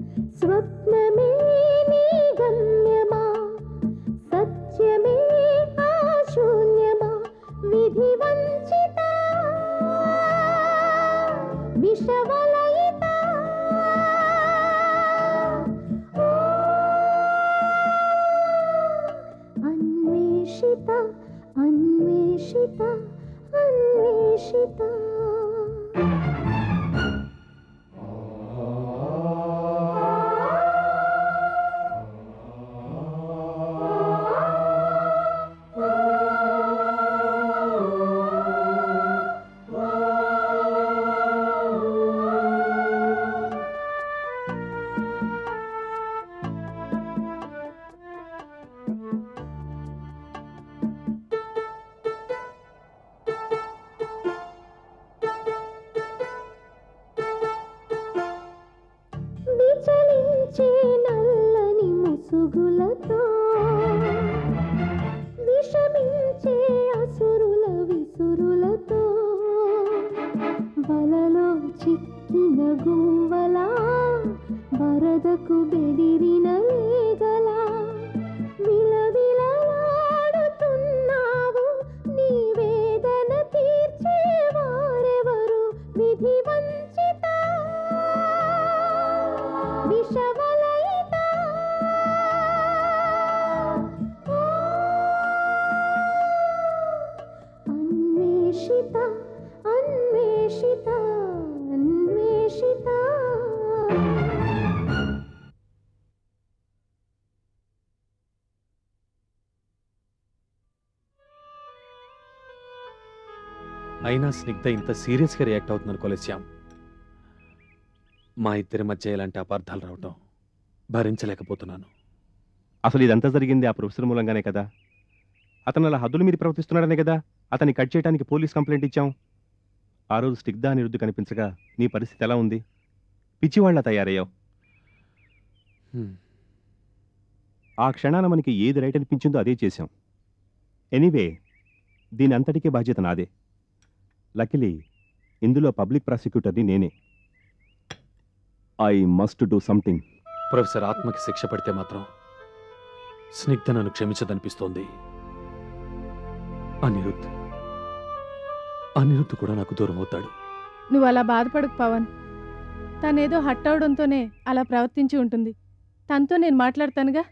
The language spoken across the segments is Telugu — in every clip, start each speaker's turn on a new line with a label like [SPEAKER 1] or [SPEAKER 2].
[SPEAKER 1] స్వప్నమే నీ గమ్యమా సత్యమే ఆ శూన్యమా విధి వంచిత విషవలయిత అన్వేషిత అన్వేషిత అన్వేషిత విచలించే నల్లని ముసుగులతో విషమించే అసురుల విసురులతో వలలో చిక్కిన గువ్వలా వరదకు బెదిరిన లేగలా విలవిలలాడుతున్నావు నీ వేదన తీర్చేవారెవరు విధి వంచిత విషవలయిత అన్వేషిత అన్వేషిత అన్వేషిత
[SPEAKER 2] అయినా స్నిగ్ధ ఇంత సీరియస్గా రియాక్ట్ అవుతుంది అనుకోలేదు శ్యామ్. మా ఇద్దరి మధ్య ఇలాంటి అపార్థాలు రావటం భరించలేకపోతున్నాను.
[SPEAKER 3] అసలు ఇదంతా జరిగింది ఆ ప్రొఫెసర్ మూలంగానే కదా. అతను అలా హద్దుల మీద ప్రవర్తిస్తున్నాడనే కదా అతన్ని కట్ చేయడానికి పోలీస్ కంప్లైంట్ ఇచ్చాం. ఆ రోజు స్నిగ్ధ అనిరుద్ధు కనిపించగా నీ పరిస్థితి ఎలా ఉంది? పిచ్చివాళ్లా తయారయ్యావు. ఆ క్షణాన మనకి ఏది రైట్ అనిపించిందో అదే చేశాం. ఎనీవే, దీని అంతటికీ బాధ్యత నాదే. లకిలీ ఇందులో పబ్లిక్ ప్రాసిక్యూటర్ని నేనే. I must do something.
[SPEAKER 2] Professor ఆత్మకి శిక్ష పడితే మాత్రం స్నిగ్ధ నన్ను క్షమించదనిపిస్తోంది. అనిరుద్ధ్ కూడా నాకు దూరం అవుతాడు.
[SPEAKER 4] నువ్వు అలా బాధపడకు పవన్. తనేదో హట్ అవడంతోనే అలా ప్రవర్తించి ఉంటుంది. తనతో నేను మాట్లాడతానుగా.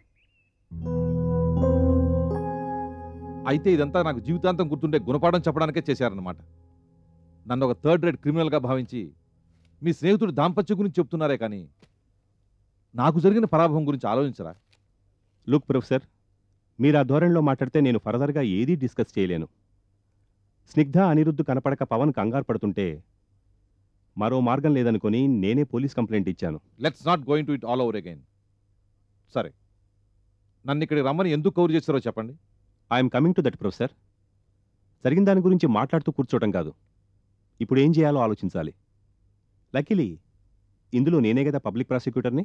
[SPEAKER 5] అయితే ఇదంతా నాకు జీవితాంతం గుర్తుండే గుణపాఠం చెప్పడానికే చేశారన్నమాట. నన్ను ఒక థర్డ్ రేట్ క్రిమినల్గా భావించి మీ స్నేహితుడు దాంపత్యం గురించి చెప్తున్నారే కానీ నాకు జరిగిన పరాభవం గురించి ఆలోచించరా?
[SPEAKER 3] లుక్ ప్రొఫెసర్, మీరు ఆ ధోరణిలో మాట్లాడితే నేను ఫర్దర్గా ఏదీ డిస్కస్ చేయలేను. స్నిగ్ధ అనిరుద్ధు కనపడక పవన్ కంగారు పడుతుంటే మరో మార్గం లేదనుకొని నేనే పోలీస్ కంప్లైంట్ ఇచ్చాను.
[SPEAKER 5] Let's not going to it all over again. సరే, నన్ను ఇక్కడికి రమ్మని ఎందుకు కవర్ చేస్తారో చెప్పండి.
[SPEAKER 3] I'm coming to that professor. జరిగిన దాని గురించి మాట్లాడుతూ కూర్చోవటం కాదు, ఇప్పుడు ఏం చేయాలో ఆలోచించాలి. లకిలీ ఇందులో నేనే కదా పబ్లిక్ ప్రాసిక్యూటర్ని.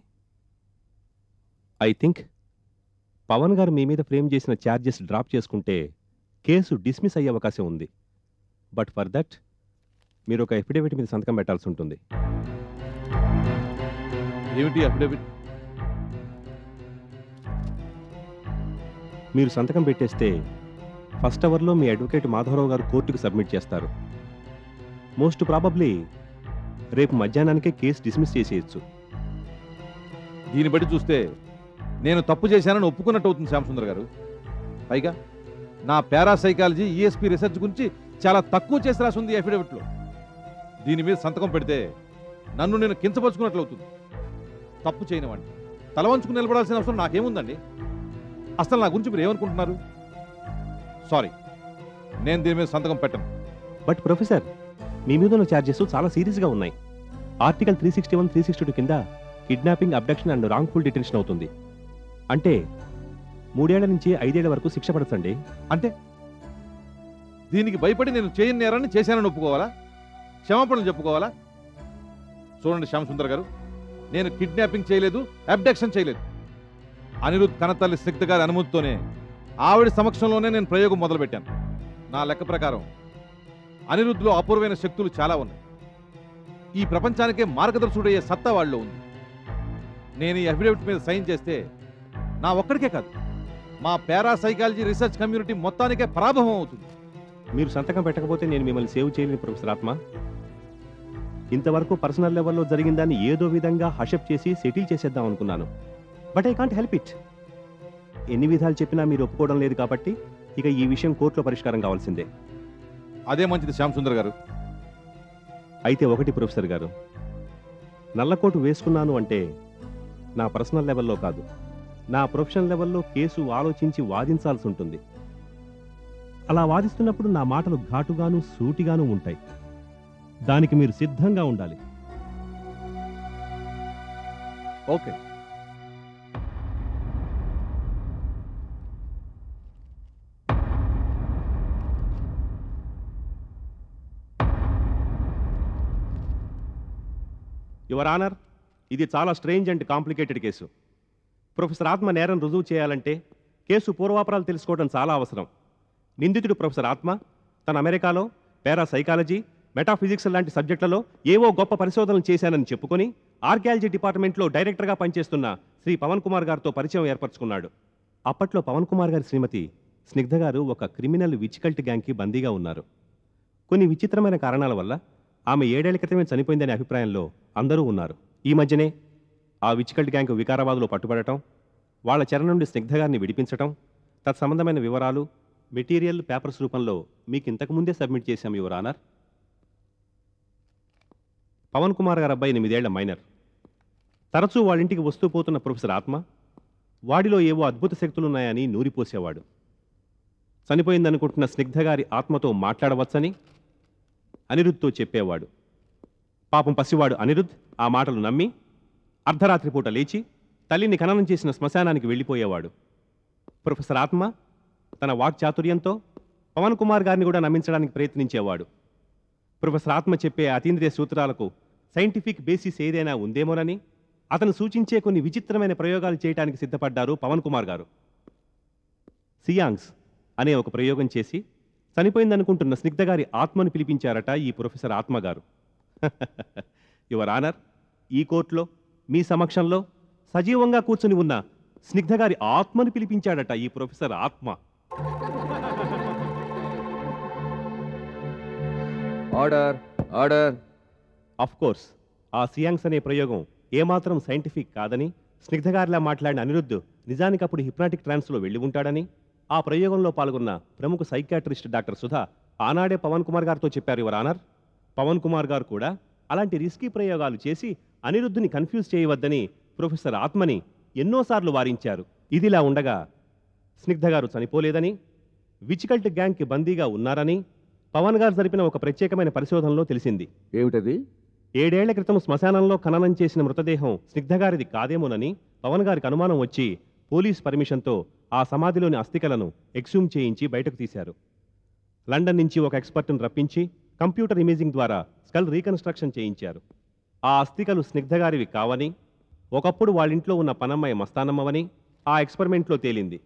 [SPEAKER 3] ఐ థింక్ పవన్ గారు మీ మీద ఫ్రేమ్ చేసిన ఛార్జెస్ డ్రాప్ చేసుకుంటే కేసు డిస్మిస్ అయ్యే అవకాశం ఉంది. బట్ ఫర్ దట్ మీరు ఒక అఫిడవిట్ మీద సంతకం పెట్టాల్సి ఉంటుంది.
[SPEAKER 5] ఏమిటి అఫిడవిట్?
[SPEAKER 3] మీరు సంతకం పెట్టేస్తే ఫస్ట్ అవర్లో మీ అడ్వకేట్ మాధవరావు గారు కోర్టుకు సబ్మిట్ చేస్తారు. మోస్ట్ ప్రాబబ్లీ రేపు మధ్యాహ్నానికే కేసు డిస్మిస్ చేసేయచ్చు.
[SPEAKER 5] దీన్ని బట్టి చూస్తే నేను తప్పు చేశానని ఒప్పుకున్నట్టు అవుతుంది శ్యామసుందర్ గారు. పైగా నా పారాసైకాలజీ ఈఎస్పీ రీసెర్చ్ గురించి చాలా తక్కువ చేసి రాసింది ఈ అఫిడవిట్లో. దీని మీద సంతకం పెడితే నన్ను నేను కించపరుచుకున్నట్లు అవుతుంది. తప్పు చేయనివ్వండి, తలవంచుకుని నిలబడాల్సిన అవసరం నాకేముందండి? అసలు నా గురించి మీరు ఏమనుకుంటున్నారు? సారీ, నేను దీని మీద సంతకం పెట్టను.
[SPEAKER 3] బట్ ప్రొఫెసర్, మీ మీద ఉన్న ఛార్జెస్ చాలా సీరియస్గా ఉన్నాయి. ఆర్టికల్ 361, 362 కింద kidnapping, abduction and wrongful detention అవుతుంది. అంటే 3 ఏళ్ల నుంచి 5 ఏళ్ల వరకు శిక్ష పడచ్చండి.
[SPEAKER 5] అంటే దీనికి భయపడి నేను చేయని నేరాన్ని చేశానని ఒప్పుకోవాలా? క్షమాపణలు చెప్పుకోవాలా? చూడండి శ్యామసుందర్ గారు, నేను కిడ్నాపింగ్ చేయలేదు, అబ్డక్షన్ చేయలేదు. అనిరుద్ధ్ కనతల్లి స్నిగ్ధ గారి అనుమతితోనే ఆవిడ సమక్షంలోనే నేను ప్రయోగం మొదలుపెట్టాను. నా లెక్క ప్రకారం అనిరుద్ధ్లో అపూర్వమైన శక్తులు చాలా ఉన్నాయి. ఈ ప్రపంచానికే మార్గదర్శుడయ్యే సత్తా వాళ్ళలో ఉంది. నేను ఈ అఫిడవిట్ మీద సైన్ చేస్తే నా ఒక్కడికే కాదు, మా పారాసైకాలజీ రీసెర్చ్ కమ్యూనిటీ మొత్తానికే పరాభవం అవుతుంది.
[SPEAKER 3] మీరు సంతకం పెట్టకపోతే నేను మిమ్మల్ని సేవ్ చేయలేను ప్రొఫెసర్ ఆత్మ. ఇంతవరకు పర్సనల్ లెవెల్లో జరిగిన దాన్ని ఏదో విధంగా హషప్ చేసి సెటిల్ చేసేద్దాం అనుకున్నాను. But I can't help it. ఎన్ని విధాలు చెప్పినా మీరు ఒప్పుకోవడం లేదు కాబట్టి ఇక ఈ విషయం కోర్టులో పరిష్కారం కావాల్సిందే.
[SPEAKER 5] అదే మంచిది శ్యామ్ సుందర్ గారు.
[SPEAKER 3] అయితే ఒకటి ప్రొఫెసర్ గారు, నల్లకోటు వేసుకున్నాను అంటే నా పర్సనల్ లెవెల్లో కాదు, నా ప్రొఫెషనల్ లెవెల్లో కేసు ఆలోచించి వాదించాల్సి ఉంటుంది. అలా వాదిస్తున్నప్పుడు నా మాటలు ఘాటుగాను సూటిగాను ఉంటాయి. దానికి మీరు సిద్ధంగా ఉండాలి.
[SPEAKER 5] ఓకే.
[SPEAKER 3] యువర్ ఆనర్, ఇది చాలా strange and complicated case. Professor Atma నేరం రుజువు చేయాలంటే కేసు పూర్వాపరాలు తెలుసుకోవడం చాలా అవసరం. నిందితుడు ప్రొఫెసర్ ఆత్మ తన అమెరికాలో పారాసైకాలజీ, మెటాఫిజిక్స్ లాంటి సబ్జెక్టులలో ఏవో గొప్ప పరిశోధనలు చేశానని చెప్పుకొని ఆర్కియాలజీ డిపార్ట్మెంట్లో డైరెక్టర్గా పనిచేస్తున్న శ్రీ పవన్ కుమార్ గారితో పరిచయం ఏర్పరచుకున్నాడు. అప్పట్లో పవన్ కుమార్ గారి శ్రీమతి స్నిగ్ధ గారు ఒక క్రిమినల్ విచ్కల్ట్ గ్యాంగ్కి బందీగా ఉన్నారు. కొన్ని విచిత్రమైన కారణాల వల్ల ఆమె 7 ఏళ్ల క్రితమే చనిపోయిందనే అభిప్రాయంలో అందరూ ఉన్నారు. ఈ మధ్యనే ఆ విచ్కల్ట్ గ్యాంగ్ వికారాబాద్లో పట్టుబడటం, వాళ్ల చెర నుండి స్నిగ్ధ గారిని విడిపించటం, తత్సంబంధమైన వివరాలు మెటీరియల్ పేపర్స్ రూపంలో మీకు ఇంతకుముందే సబ్మిట్ చేశాం యువర్ ఆనర్. పవన్ కుమార్ గారు అబ్బాయి 8 ఏళ్ల మైనర్. తరచూ వాళ్ళింటికి వస్తూ పోతున్న ప్రొఫెసర్ ఆత్మ వాడిలో ఏవో అద్భుత శక్తులున్నాయని నూరిపోసేవాడు. చనిపోయిందనుకుంటున్న స్నిగ్ధ గారి ఆత్మతో మాట్లాడవచ్చని అనిరుద్ధ్తో చెప్పేవాడు. పాపం పసివాడు అనిరుద్ధ్ ఆ మాటలు నమ్మి అర్ధరాత్రి పూట లేచి తల్లిని ఖననం చేసిన శ్మశానానికి వెళ్ళిపోయేవాడు. ప్రొఫెసర్ ఆత్మ తన వాక్చాతుర్యంతో పవన్ కుమార్ గారిని కూడా నమ్మించడానికి ప్రయత్నించేవాడు. ప్రొఫెసర్ ఆత్మ చెప్పే అతీంద్రియ సూత్రాలకు సైంటిఫిక్ బేసిస్ ఏదైనా ఉందేమోనని అతను సూచించే కొన్ని విచిత్రమైన ప్రయోగాలు చేయడానికి సిద్ధపడ్డారు పవన్ కుమార్ గారు. సియాంగ్స్ అనే ఒక ప్రయోగం చేసి చనిపోయిందనుకుంటున్న స్నిగ్ధ గారి ఆత్మను పిలిపించారట ఈ ప్రొఫెసర్ ఆత్మ గారు. యువర్ ఆనర్, ఈ కోర్టులో మీ సమక్షంలో సజీవంగా కూర్చుని ఉన్న స్నిగ్ధ గారి ఆత్మను పిలిపించాడట ఈ ప్రొఫెసర్ ఆత్మ.
[SPEAKER 5] Order order.
[SPEAKER 3] ఆఫ్ కోర్స్ ఆ సియాంగ్స్ అనే ప్రయోగం ఏమాత్రం సైంటిఫిక్ కాదని స్నిగ్ధ గారిలా మాట్లాడిన అనిరుద్ధ్ నిజానికి అప్పుడు హిప్నాటిక్ ట్రాన్స్లో వెళ్ళి ఉంటాడని ఆ ప్రయోగంలో పాల్గొన్న ప్రముఖ సైకియాట్రిస్ట్ డాక్టర్ సుధా ఆనాడే పవన్ కుమార్ గారితో చెప్పారు యువర్ ఆనర్. పవన్ కుమార్ గారు కూడా అలాంటి రిస్కీ ప్రయోగాలు చేసి అనిరుద్ధుని కన్ఫ్యూజ్ చేయవద్దని ప్రొఫెసర్ ఆత్మని ఎన్నోసార్లు వారించారు. ఇదిలా ఉండగా స్నిగ్ధ గారు చనిపోలేదని, విచ్కల్ట్ గ్యాంగ్కి బందీగా ఉన్నారని పవన్ గారు జరిపిన ఒక ప్రత్యేకమైన పరిశోధనలో తెలిసింది.
[SPEAKER 5] ఏమిటది?
[SPEAKER 3] 7 ఏళ్ల క్రితం శ్మశానంలో ఖననం చేసిన మృతదేహం స్నిగ్ధ గారిది కాదేమోనని పవన్ గారికి అనుమానం వచ్చి పోలీస్ పర్మిషన్తో ఆ సమాధిలోని అస్థికలను ఎక్స్హూమ్ చేయించి బయటకు తీశారు. లండన్ నుంచి ఒక ఎక్స్పర్ట్ను రప్పించి కంప్యూటర్ ఇమేజింగ్ ద్వారా స్కల్ రీకన్స్ట్రక్షన్ చేయించారు. ఆ అస్థికలు స్నిగ్ధ గారివి కావని, ఒకప్పుడు వాళ్ళింట్లో ఉన్న పనమ్మాయి మస్తానమ్మవని ఆ ఎక్స్పెరిమెంట్లో తేలింది.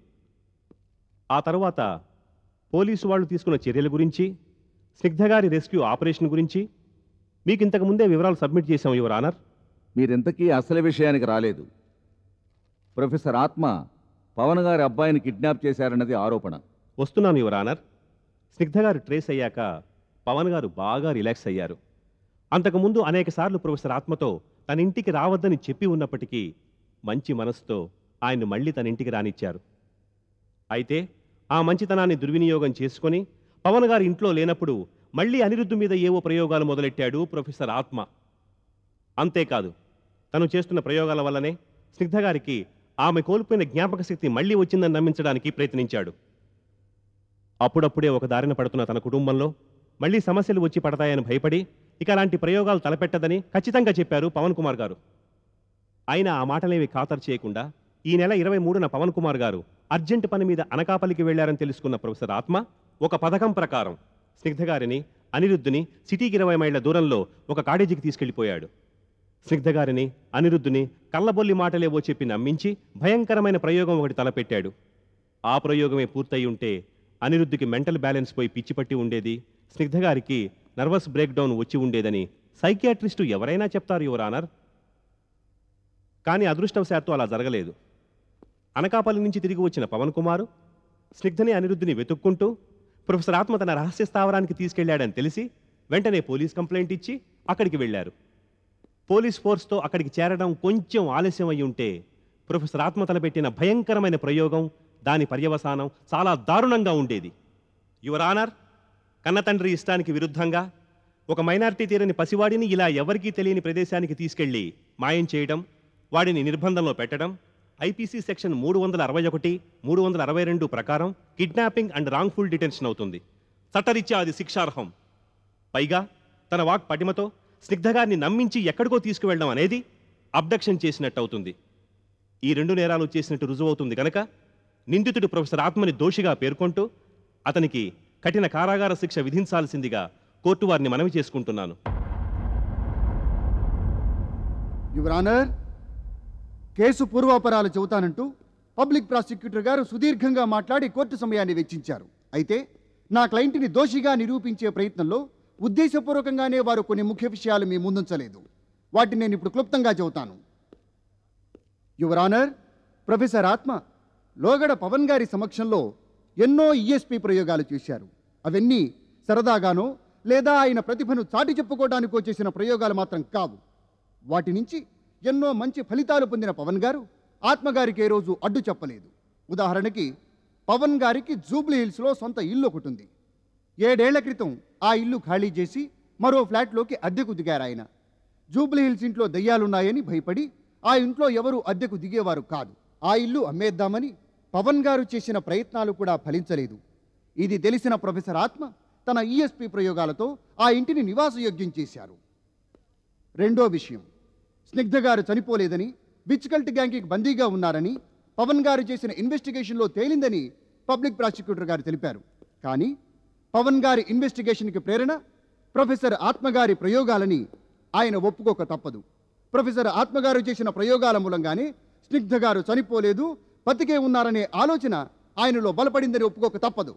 [SPEAKER 3] ఆ తరువాత పోలీసు వాళ్ళు తీసుకున్న చర్యల గురించి, స్నిగ్ధ గారి రెస్క్యూ ఆపరేషన్ గురించి మీకు ఇంతకు ముందే వివరాలు సబ్మిట్ చేశాం యువర్ ఆనర్.
[SPEAKER 6] మీరింతకీ అసలు విషయానికి రాలేదు. ప్రొఫెసర్ ఆత్మ పవన్ గారి అబ్బాయిని కిడ్నాప్ చేశారన్నది ఆరోపణ.
[SPEAKER 3] వస్తున్నాను యువర్ ఆనర్. స్నిగ్ధ గారు ట్రేస్ అయ్యాక పవన్ గారు బాగా రిలాక్స్ అయ్యారు. అంతకుముందు అనేకసార్లు ప్రొఫెసర్ ఆత్మతో తన ఇంటికి రావద్దని చెప్పి ఉన్నప్పటికీ మంచి మనసుతో ఆయన్ను మళ్ళీ తన ఇంటికి రానిచ్చారు. అయితే ఆ మంచితనాన్ని దుర్వినియోగం చేసుకొని పవన్ గారి ఇంట్లో లేనప్పుడు మళ్ళీ అనిరుద్ధు మీద ఏవో ప్రయోగాలు మొదలెట్టాడు ప్రొఫెసర్ ఆత్మ. అంతేకాదు, తను చేస్తున్న ప్రయోగాల వల్లనే స్నిగ్ధ గారికి ఆమె కోల్పోయిన జ్ఞాపక శక్తి మళ్ళీ వచ్చిందని నమ్మించడానికి ప్రయత్నించాడు. అప్పుడప్పుడే ఒక దారిన పడుతున్న తన కుటుంబంలో మళ్ళీ సమస్యలు వచ్చి పడతాయని భయపడి ఇక అలాంటి ప్రయోగాలు తలపెట్టదని ఖచ్చితంగా చెప్పారు పవన్ కుమార్ గారు. అయినా ఆ మాటలేవి ఖాతరు చేయకుండా ఈ నెల 23న పవన్ కుమార్ గారు అర్జెంట్ పని మీద అనకాపల్లికి వెళ్లారని తెలుసుకున్న ప్రొఫెసర్ ఆత్మ ఒక పథకం ప్రకారం స్నిగ్ధ గారిని, అనిరుద్ధుని సిటీకి 20 మైళ్ళ దూరంలో ఒక కాటేజీకి తీసుకెళ్లిపోయాడు. స్నిగ్ధ గారిని, అనిరుద్ధుని కళ్ళబొల్లి మాటలేవో చెప్పి నమ్మించి భయంకరమైన ప్రయోగం ఒకటి తలపెట్టాడు. ఆ ప్రయోగమే పూర్తయి ఉంటే అనిరుద్ధికి మెంటల్ బ్యాలెన్స్ పోయి పిచ్చిపట్టి ఉండేది, స్నిగ్ధ గారికి నర్వస్ బ్రేక్ డౌన్ వచ్చి ఉండేదని సైకియాట్రిస్టు ఎవరైనా చెప్తారు యువర్ ఆనర్. కానీ అదృష్టవశాత్తు అలా జరగలేదు. అనకాపల్లి నుంచి తిరిగి వచ్చిన పవన్ కుమారు స్నిగ్ధని అనిరుద్ధిని వెతుక్కుంటూ ప్రొఫెసర్ ఆత్మ తన రహస్య స్థావరానికి తీసుకెళ్లాడని తెలిసి వెంటనే పోలీస్ కంప్లైంట్ ఇచ్చి అక్కడికి వెళ్లారు. పోలీస్ ఫోర్స్తో అక్కడికి చేరడం కొంచెం ఆలస్యం అయి ఉంటే ప్రొఫెసర్ ఆత్మ తలపెట్టిన భయంకరమైన ప్రయోగం, దాని పర్యవసానం చాలా దారుణంగా ఉండేది. యువర్ ఆనర్, కన్నతండ్రి ఇష్టానికి విరుద్ధంగా ఒక మైనారిటీ తీరని పసివాడిని ఇలా ఎవరికీ తెలియని ప్రదేశానికి తీసుకెళ్లి మాయం చేయడం, వాడిని నిర్బంధంలో పెట్టడం ఐపీసీ సెక్షన్ 361, 362 ప్రకారం కిడ్నాపింగ్ అండ్ రాంగ్ఫుల్ డిటెన్షన్ అవుతుంది. చట్టరీత్యా అది శిక్షార్హం. పైగా తన వాక్ పటిమతో స్నిగ్ధగారిని నమ్మించి ఎక్కడికో తీసుకువెళ్ళడం అనేది అబ్డక్షన్ చేసినట్టు అవుతుంది. ఈ 2 నేరాలు చేసినట్టు రుజువవుతుంది కనుక నిందితుడు ప్రొఫెసర్ ఆత్మని దోషిగా పేర్కొంటూ అతనికి కఠిన కారాగార శిక్ష విధించాల్సిందిగా కోర్టు వారిని మనవి చేసుకుంటున్నాను.
[SPEAKER 7] యువర్ ఆనర్, కేసు పూర్వాపరాలు చెబుతానంటూ పబ్లిక్ ప్రాసిక్యూటర్ గారు సుదీర్ఘంగా మాట్లాడి కోర్టు సమయాన్ని వెచ్చించారు. అయితే నా క్లయింట్ని దోషిగా నిరూపించే ప్రయత్నంలో ఉద్దేశపూర్వకంగానే వారు కొన్ని ముఖ్య విషయాలు మీ ముందుంచలేదు. వాటిని నేను ఇప్పుడు క్లుప్తంగా చెబుతాను. యువర్ ఆనర్, ప్రొఫెసర్ ఆత్మ లోగడ పవన్ గారి సమక్షంలో ఎన్నో ఈఎస్పీ ప్రయోగాలు చేశారు. అవన్నీ సరదాగానో లేదా ఆయన ప్రతిభను చాటి చెప్పుకోవడానికో చేసిన ప్రయోగాలు మాత్రం కావు. వాటి నుంచి ఎన్నో మంచి ఫలితాలు పొందిన పవన్ గారు ఆత్మగారికి ఏ రోజు అడ్డు చెప్పలేదు. ఉదాహరణకి పవన్ గారికి జూబ్లీ హిల్స్లో సొంత ఇల్లు ఒకటి ఉంది. 7 ఏళ్ల క్రితం ఆ ఇల్లు ఖాళీ చేసి మరో ఫ్లాట్లోకి అద్దెకు దిగారు ఆయన. జూబ్లీ హిల్స్ ఇంట్లో దయ్యాలున్నాయని భయపడి ఆ ఇంట్లో ఎవరూ అద్దెకు దిగేవారు కాదు. ఆ ఇల్లు అమ్మేద్దామని పవన్ గారు చేసిన ప్రయత్నాలు కూడా ఫలించలేదు. ఇది తెలిసిన ప్రొఫెసర్ ఆత్మ తన ఈఎస్పీ ప్రయోగాలతో ఆ ఇంటిని నివాసయోగ్యం చేశారు. రెండో విషయం, స్నిగ్ధ గారు చనిపోలేదని, విచ్కల్ట్ గ్యాంగ్కి బందీగా ఉన్నారని పవన్ గారు చేసిన ఇన్వెస్టిగేషన్లో తేలిందని పబ్లిక్ ప్రాసిక్యూటర్ గారు తెలిపారు. కానీ పవన్ గారి ఇన్వెస్టిగేషన్కి ప్రేరణ ప్రొఫెసర్ ఆత్మగారి ప్రయోగాలని ఆయన ఒప్పుకోక తప్పదు. ప్రొఫెసర్ ఆత్మగారు చేసిన ప్రయోగాల మూలంగానే స్నిగ్ధ గారు చనిపోలేదు, బతికే ఉన్నారనే ఆలోచన ఆయనలో బలపడిందని ఒప్పుకోక తప్పదు.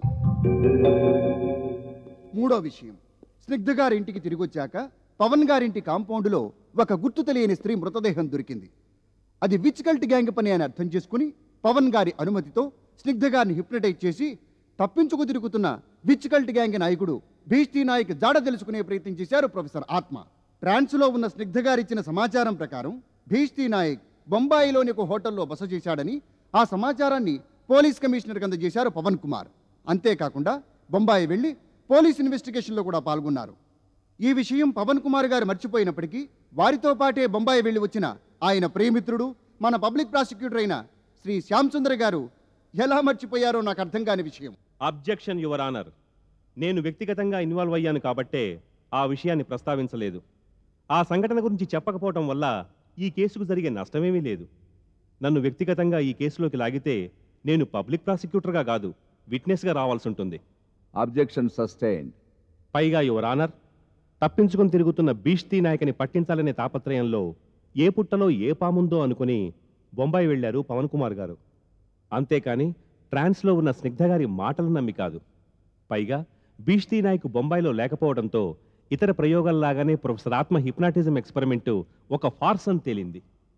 [SPEAKER 7] మూడో విషయం, స్నిగ్ధ గారి ఇంటికి తిరిగొచ్చాక పవన్ గారింటి కాంపౌండ్లో ఒక గుర్తు తెలియని స్త్రీ మృతదేహం దొరికింది. అది విచ్కల్ట్ గ్యాంగ్ పని అని అర్థం చేసుకుని పవన్ గారి అనుమతితో స్నిగ్ధ గారిని హిప్నటైజ్ చేసి తప్పించుకు తిరుగుతున్న విచ్కల్ట్ గ్యాంగ్ నాయకుడు భీష్టీ నాయక్ జాడ తెలుసుకునే ప్రయత్నం చేశారు ప్రొఫెసర్ ఆత్మ. ట్రాన్స్లో ఉన్న స్నిగ్ధ గారిచ్చిన సమాచారం ప్రకారం భీష్టీ నాయక్ బొంబాయిలోని ఒక హోటల్లో బస చేశాడని ఆ సమాచారాన్ని పోలీస్ కమిషనర్కి అందజేశారు పవన్ కుమార్. అంతేకాకుండా బొంబాయి వెళ్ళి పోలీస్ ఇన్వెస్టిగేషన్లో కూడా పాల్గొన్నారు. ఈ విషయం పవన్ కుమార్ గారు మర్చిపోయినప్పటికీ వారితో పాటే బొంబాయి వెళ్ళి వచ్చిన ఆయన ప్రియమిత్రుడు, మన పబ్లిక్ ప్రాసిక్యూటర్ అయిన శ్రీ శ్యామ్ సుందర్ గారు ఎలా మర్చిపోయారో నాకు అర్థం కాని విషయం.
[SPEAKER 3] అబ్జెక్షన్ యువర్ ఆనర్, నేను వ్యక్తిగతంగా ఇన్వాల్వ్ అయ్యాను కాబట్టే ఆ విషయాన్ని ప్రస్తావించలేదు. ఆ సంఘటన గురించి చెప్పకపోవటం వల్ల ఈ కేసుకు జరిగే నష్టమేమీ లేదు. నన్ను వ్యక్తిగతంగా ఈ కేసులోకి లాగితే నేను పబ్లిక్ ప్రాసిక్యూటర్గా కాదు, విట్నెస్గా రావాల్సి ఉంటుంది.
[SPEAKER 6] Objection sustained.
[SPEAKER 3] పైగా యువర్ ఆనర్, తప్పించుకొని తిరుగుతున్న భీష్టీ నాయకని పట్టించాలనే తాపత్రయంలో ఏ పుట్టలో ఏ పాముందో అనుకుని బొంబాయి వెళ్లారు పవన్ కుమార్ గారు. అంతేకాని ట్రాన్స్లో ఉన్న స్నిగ్ధ గారి మాటలు నమ్మి కాదు. పైగా భీష్టీ నాయక్ బొంబాయిలో లేకపోవడంతో ఇతర ప్రయోగాల్లాగానే ప్రొఫెసర్ ఆత్మ హిప్నాటిజం ఎక్స్పెరిమెంటు ఒక ఫార్స్ అని తేలింది.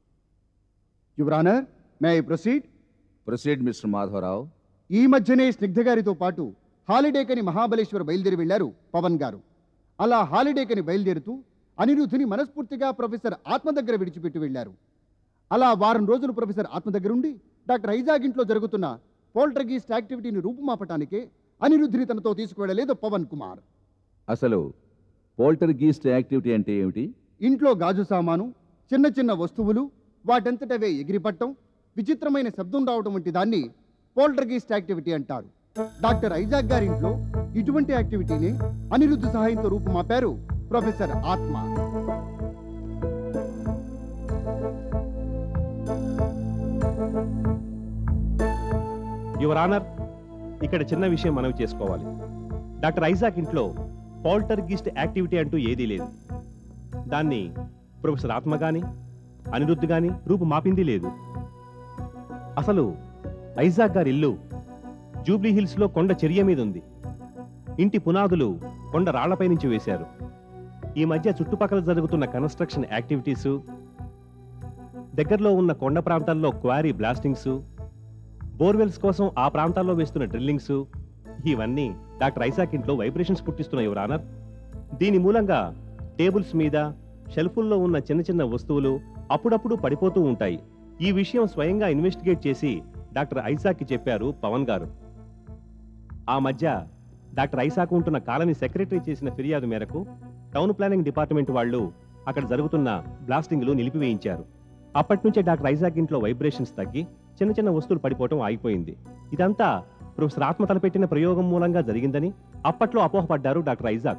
[SPEAKER 7] Your honour, may I proceed?
[SPEAKER 6] Proceed mister Madhavrao.
[SPEAKER 7] ఈ మధ్యనే స్నిగ్ధ గారితో పాటు హాలిడేకని మహాబలేశ్వర్ బయలుదేరి వెళ్లారు పవన్ గారు. అలా హాలిడేకని బయలుదేరుతూ అనిరుద్ధిని మనస్ఫూర్తిగా ప్రొఫెసర్ ఆత్మ దగ్గర విడిచిపెట్టి వెళ్లారు. అలా వారం రోజులు ప్రొఫెసర్ ఆత్మ దగ్గరుండి డాక్టర్ ఐజాగ్ ఇంట్లో జరుగుతున్న పోల్టర్గీస్ట్ యాక్టివిటీని రూపుమాపటానికే అనిరుద్ధిని తనతో తీసుకువెళ్ళలేదు పవన్ కుమార్.
[SPEAKER 6] అసలు పోల్టర్గీస్ట్ యాక్టివిటీ అంటే ఏమిటి?
[SPEAKER 7] ఇంట్లో గాజు సామాను, చిన్న చిన్న వస్తువులు వాటంతటవే ఎగిరిపట్టం, విచిత్రమైన శబ్దం రావడం వంటి దాన్ని పోల్టర్గీస్ట్ యాక్టివిటీ అంటారు. డాక్టర్ ఐజాగ్ గారి ఇంట్లో ఇటువంటి యాక్టివిటీని అనిరుద్ధ సహాయంతో రూపుమాపారు ప్రొఫెసర్ ఆత్మ.
[SPEAKER 3] యువర్ ఆనర్, ఇక్కడ చిన్న విషయం మనవి చేసుకోవాలి. డాక్టర్ ఐజాక్ ఇంట్లో పోల్టర్గీస్ట్ యాక్టివిటీ అంటూ ఏదీ లేదు. దాన్ని ప్రొఫెసర్ ఆత్మ గాని అనిరుద్ధ్ గాని రూపుమాపింది లేదు. అసలు ఐజాక్ గారి ఇల్లు జూబ్లీ హిల్స్లో కొండ చర్య మీద ఉంది. ఇంటి పునాదులు కొండ రాళ్లపై నుంచి వేశారు. ఈ మధ్య చుట్టుపక్కల జరుగుతున్న కన్స్ట్రక్షన్ యాక్టివిటీసు, దగ్గరలో ఉన్న కొండ ప్రాంతాల్లో క్వారీ బ్లాస్టింగ్స్, బోర్వెల్స్ కోసం ఆ ప్రాంతాల్లో వేస్తున్న డ్రిల్లింగ్స్, ఇవన్నీ డాక్టర్ ఐసాక్ ఇంట్లో వైబ్రేషన్స్ పుట్టిస్తున్నాయి యువర్ ఆనర్. దీని మూలంగా టేబుల్స్ మీద, షెల్ఫుల్లో ఉన్న చిన్న చిన్న వస్తువులు అప్పుడప్పుడు పడిపోతూ ఉంటాయి. ఈ విషయం స్వయంగా ఇన్వెస్టిగేట్ చేసి డాక్టర్ ఐసాక్కి చెప్పారు పవన్ గారు. ఆ మధ్య డాక్టర్ ఐసాక్ ఉంటున్న కాలనీ సెక్రటరీ చేసిన ఫిర్యాదు మేరకు టౌన్ ప్లానింగ్ డిపార్ట్మెంట్ వాళ్ళు అక్కడ జరుగుతున్న బ్లాస్టింగ్లు నిలిపివేయించారు. అప్పటి నుంచే డాక్టర్ ఐసాక్ ఇంట్లో వైబ్రేషన్స్ తగ్గి చిన్న చిన్న వస్తువులు పడిపోవటం ఆగిపోయింది. ఇదంతా ప్రొఫెసర్ ఆత్మ తలపెట్టిన ప్రయోగం మూలంగా జరిగిందని అప్పట్లో అపోహపడ్డారు doctor Isaac.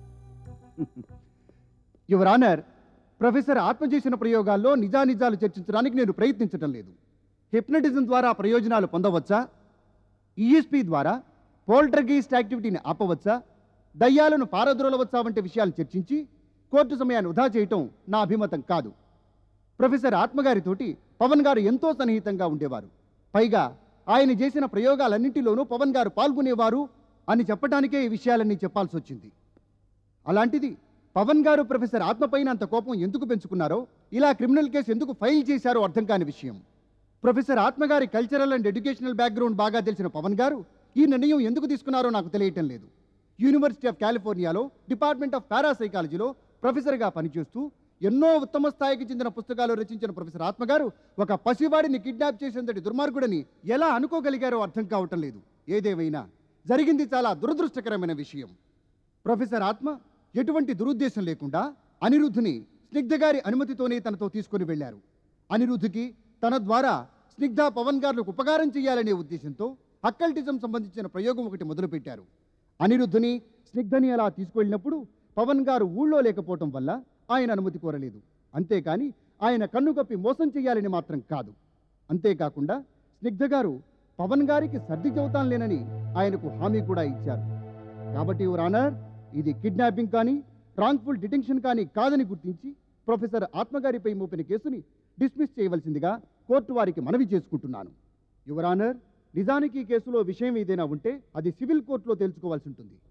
[SPEAKER 7] Your honour, professor Atma చేసిన ప్రయోగాల్లో నిజానిజాలు చర్చించడానికి నేను ప్రయత్నించడం లేదు. హిప్నటిజం ద్వారా ప్రయోజనాలు పొందవచ్చా, ఈఎస్పీ ద్వారా పోల్టర్గెయిస్ట్ యాక్టివిటీని ఆపవచ్చా, దయ్యాలను పారద్రోలవచ్చా వంటి విషయాలు చర్చించి కోర్టు సమయాన్ని వృధా చేయటం నా అభిమతం కాదు. ప్రొఫెసర్ ఆత్మగారితోటి పవన్ గారు ఎంతో సన్నిహితంగా ఉండేవారు. పైగా ఆయన చేసిన ప్రయోగాలన్నింటిలోనూ పవన్ గారు పాల్గొనేవారు అని చెప్పడానికే ఈ విషయాలన్నీ చెప్పాల్సి వచ్చింది. అలాంటిది పవన్ గారు ప్రొఫెసర్ ఆత్మపైన అంత కోపం ఎందుకు పెంచుకున్నారో, ఇలా క్రిమినల్ కేసు ఎందుకు ఫైల్ చేశారో అర్థం కాని విషయం. ప్రొఫెసర్ ఆత్మగారి కల్చరల్ అండ్ ఎడ్యుకేషనల్ బ్యాక్గ్రౌండ్ బాగా తెలిసిన పవన్ గారు ఈ నిర్ణయం ఎందుకు తీసుకున్నారో నాకు తెలియటం లేదు. యూనివర్సిటీ ఆఫ్ కాలిఫోర్నియాలో డిపార్ట్మెంట్ ఆఫ్ పారాసైకాలజీలో ప్రొఫెసర్గా పనిచేస్తూ ఎన్నో ఉత్తమ స్థాయికి చెందిన పుస్తకాలు రచించిన ప్రొఫెసర్ ఆత్మగారు ఒక పసివాడిని కిడ్నాప్ చేసేంతటి దుర్మార్గుడని ఎలా అనుకోగలిగారో అర్థం కావటం లేదు. ఏదేమైనా జరిగింది చాలా దురదృష్టకరమైన విషయం. ప్రొఫెసర్ ఆత్మ ఎటువంటి దురుద్దేశం లేకుండా అనిరుద్ధుని స్నిగ్ధ గారి అనుమతితోనే తనతో తీసుకుని వెళ్లారు. అనిరుద్ధుకి తన ద్వారా స్నిగ్ధ పవన్ గారులకు ఉపకారం చేయాలనే ఉద్దేశంతో అక్కల్టిజం సంబంధించిన ప్రయోగం ఒకటి మొదలుపెట్టారు. అనిరుద్ధుని స్నిగ్ధని అలా తీసుకువెళ్ళినప్పుడు పవన్ గారు ఊళ్ళో లేకపోవటం వల్ల ఆయన అనుమతి కోరలేదు. అంతేకాని ఆయన కన్ను కప్పి మోసం చేయాలని మాత్రం కాదు. అంతేకాకుండా స్నిగ్ధ గారు పవన్ గారికి సర్ది చెబుతానులేనని ఆయనకు హామీ కూడా ఇచ్చారు. కాబట్టి యువర్ ఆనర్, ఇది కిడ్నాపింగ్ కానీ రాంగ్ఫుల్ డిటెన్షన్ కానీ కాదని గుర్తించి ప్రొఫెసర్ ఆత్మగారిపై మోపిన కేసుని డిస్మిస్ చేయవలసిందిగా కోర్టు వారికి మనవి చేసుకుంటున్నాను. యువర్ ఆనర్, నిజానికి ఈ కేసులో విషయం ఏదైనా ఉంటే అది సివిల్ కోర్టులో తేల్చుకోవాల్సి ఉంటుంది.